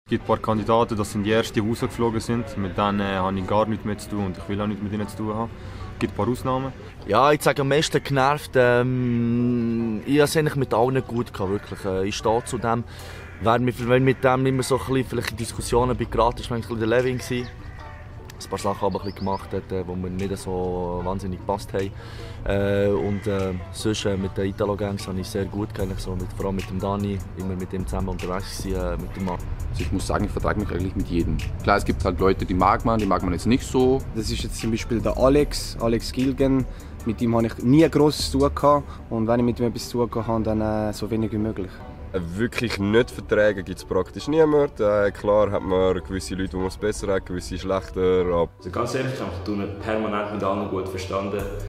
Es gibt ein paar Kandidaten, das sind die ersten, die rausgeflogen sind. Mit denen habe ich gar nichts mehr zu tun und ich will auch nichts mit ihnen zu tun haben. Es gibt ein paar Ausnahmen. Ja, ich sage am meisten genervt. Ich habe es eigentlich mit allen gut gehabt, wirklich. Ich stehe zu dem. Wenn mit dem immer so ein bisschen vielleicht in Diskussionen bin geraten, war manchmal der Levin gewesen. Ein paar Sachen aber ein bisschen gemacht hat, die mir nicht so wahnsinnig gepasst haben. Sonst mit den Italo-Gangs habe ich sehr gut gekannt, so vor allem mit dem Dani, immer mit dem zusammen unterwegs gewesen, mit dem Mann. Also ich muss sagen, ich vertrage mich eigentlich mit jedem. Klar, es gibt halt Leute, die mag man jetzt nicht so. Das ist jetzt zum Beispiel der Alex Gilgen. Mit ihm habe ich nie Grosses zu tun gehabt. Und wenn ich mit ihm etwas zu tun habe, dann so wenig wie möglich. Wirklich nicht vertragen gibt es praktisch niemand. Klar hat man gewisse Leute, die man es besser hat, gewisse schlechter. Also ganz ehrlich, ich habe mich permanent mit allen gut verstanden.